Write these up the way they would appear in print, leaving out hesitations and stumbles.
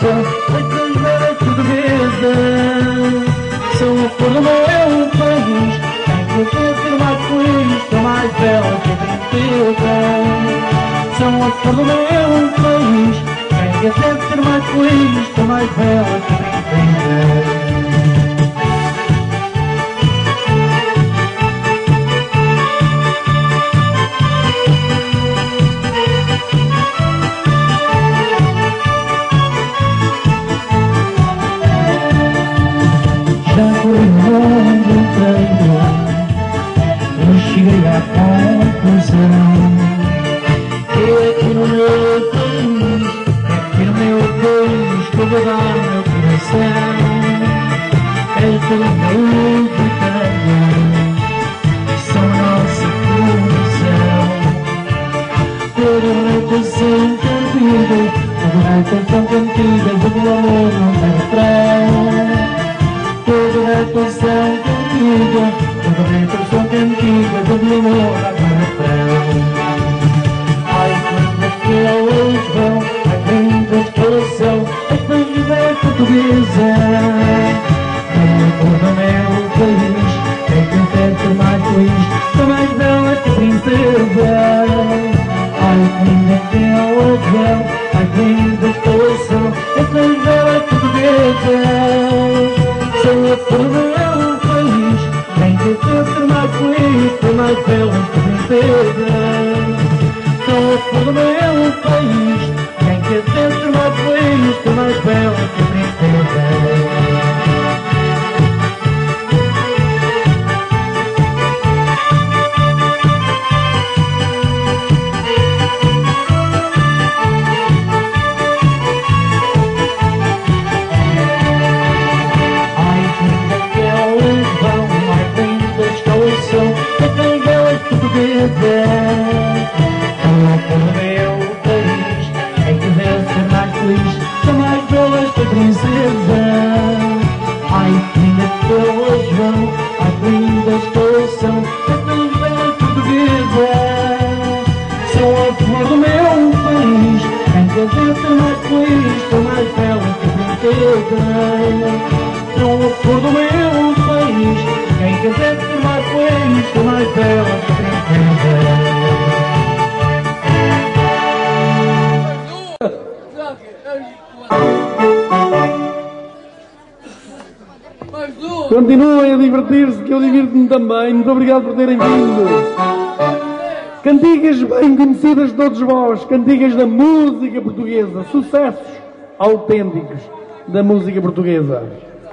céu, estas velas portuguesas são a cor do meu país. Quem quer ser mais feliz, são mais belas que a princesa. São a cor do meu país. Quem quer ser mais feliz, são mais belas que a princesa. Já foi o mundo inteiro, eu cheguei à conclusão que aqui no meu país, aqui no meu país, que eu vou dar o meu coração. Esta mundo inteiro, são a nossa coração. Toda a canção cantiga, toda a canção cantiga, do meu amor não tem refrão. Toda a canção cantiga, toda a canção cantiga, do meu amor não tem refrão. Ai, quantas pessoas vão, ai, quantas pessoas são, estas vidas portuguesas. Todo o meu país, quem quer ser mais feliz, são mais belas que a princesa. Ai, quantas pessoas vão, ai, quantas pessoas são, estas belas portuguesas. São a cor do meu país, quem quer ser mais feliz, são mais belas que a princesa. São a cor do meu país, quem quer ser mais feliz, são mais belas que a princesa. São a cor do meu país, quem quiser ser mais feliz, são mais belas que a princesa. Ai, que lindas pessoas vão, ai, que lindas pessoas são, estas belas portuguesas. São a flor do meu país, quem quiser ser mais feliz, são mais belas que a princesa. São a flor do meu país, quem quiser ser mais feliz, são mais belas que a princesa. Continuem a divertir-se, que eu divirto-me também. Muito obrigado por terem vindo. Cantigas bem conhecidas de todos vós, cantigas da música portuguesa, sucessos autênticos da música portuguesa.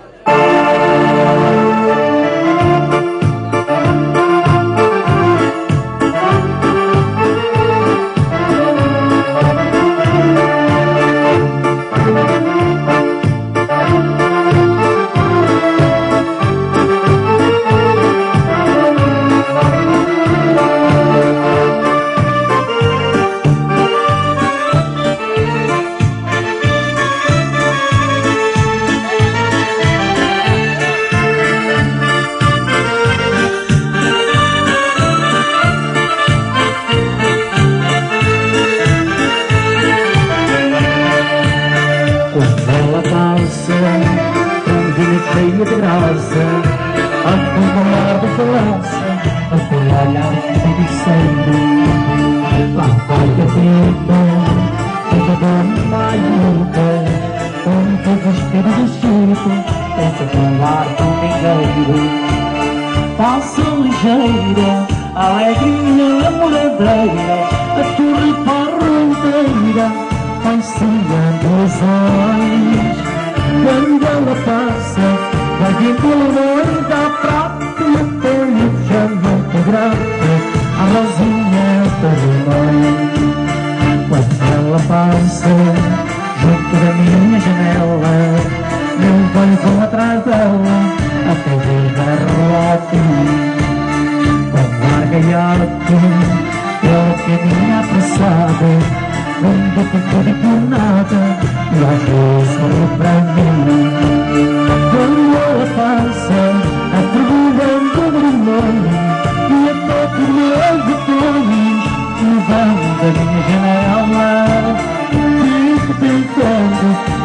Cheia de graça, a fumar da balança, até olhar feiticeiro. Lá vai a vida, toda dona mais luta, com todo espírito do circo, tenta falar domingueiro. Passa ligeira, alegria, a moradeira, a torre parronteira, vai seguindo os olhos. Quando ela passa, vai vir pela noite à prata, e até o chão muito grata, a rosinha da mãe. Quando ela passa, junto da minha janela, eu vou atrás dela, até ver dar rote. Com larga iate, ela caminha apressada, nunca ficou de por nada, e às vezes olha para mim. Quando ela passa, atribulando o limão, e até por meus botões, levando a minha janela, fico tentando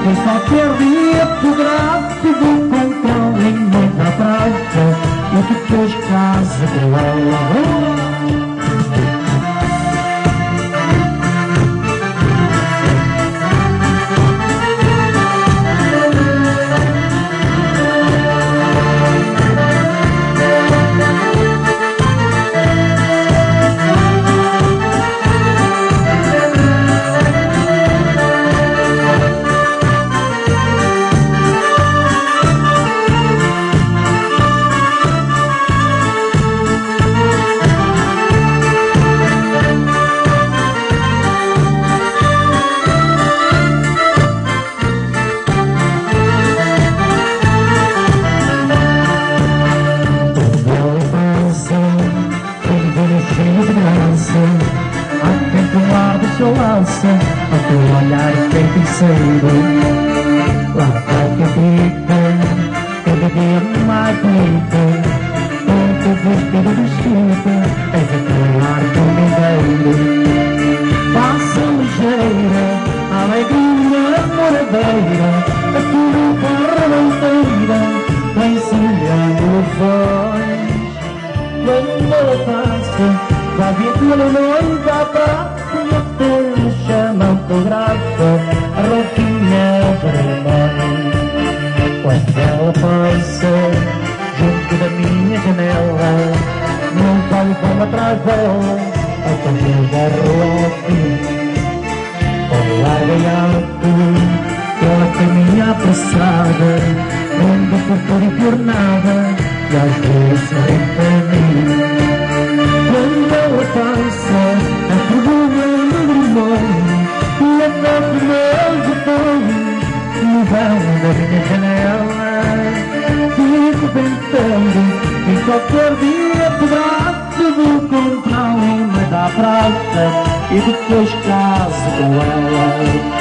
E qualquer dia poderá tudo com carinho na praia e depois casa com ela. Há tempo no ar do seu lança, ao teu olhar feiticeiro. Lá vai que fica, cada dia mais bonita, com o teu vestido vestido, és a teu ar domingueiro. Passa ligeira, alegria moradeira, a tua barra inteira, vem cilhando voz. Quando ela passa, já vi a tua noiva à praça e até me chamam por graça a roupinha vermelha. Quando ela passa junto da minha janela, não vai como atrás dela a camisa rosa. Olhar bem alto, ela caminha apressada, onde por tudo e por nada, e às vezes sorri para mim. Quando ela passa, a pergunta no limão, e a noite meu depois, no vão da minha janela, fico pensando que qualquer dia poderá tudo encontrá-la da praça e depois caso com ela.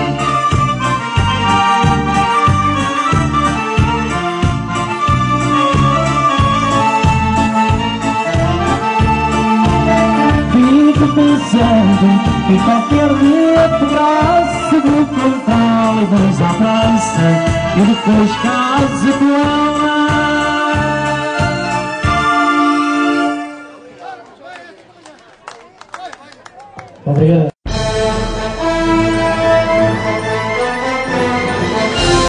Pensando que qualquer dia poderá se encontrar à praça e depois casa com ela.